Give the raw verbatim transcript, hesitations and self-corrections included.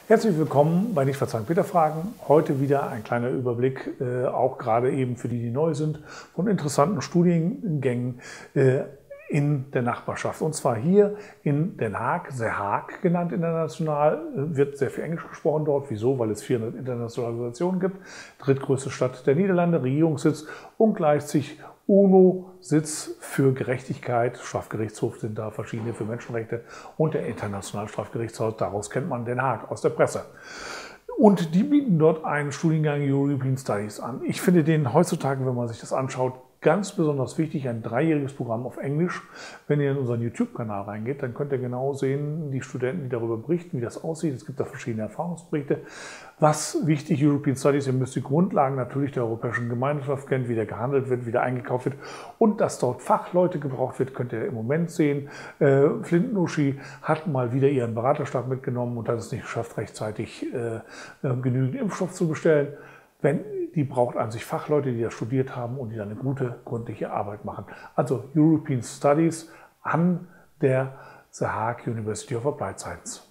Herzlich willkommen bei Nicht verzeihen Peter Fragen. Heute wieder ein kleiner Überblick, äh, auch gerade eben für die, die neu sind, von interessanten Studiengängen äh, in der Nachbarschaft. Und zwar hier in Den Haag, The Haag genannt international, äh, wird sehr viel Englisch gesprochen dort. Wieso? Weil es vierhundert internationale Organisationen gibt. Drittgrößte Stadt der Niederlande, Regierungssitz und gleichzeitig UNO-Sitz für Gerechtigkeit, Strafgerichtshof sind da verschiedene für Menschenrechte und der Internationale Strafgerichtshof, daraus kennt man Den Haag aus der Presse. Und die bieten dort einen Studiengang European Studies an. Ich finde den heutzutage, wenn man sich das anschaut, ganz besonders wichtig, ein dreijähriges Programm auf Englisch. Wenn ihr in unseren YouTube-Kanal reingeht, dann könnt ihr genau sehen, die Studenten, die darüber berichten, wie das aussieht. Es gibt da verschiedene Erfahrungsberichte. Was wichtig, European Studies, ihr müsst die Grundlagen natürlich der europäischen Gemeinschaft kennen, wie der gehandelt wird, wie der eingekauft wird und dass dort Fachleute gebraucht wird, könnt ihr im Moment sehen. Äh, Flint Nushi hat mal wieder ihren Beraterstab mitgenommen und hat es nicht geschafft, rechtzeitig äh, genügend Impfstoff zu bestellen. Wenn, die braucht an sich Fachleute, die das studiert haben und die dann eine gute, gründliche Arbeit machen. Also European Studies an der The Haag University of Applied Science.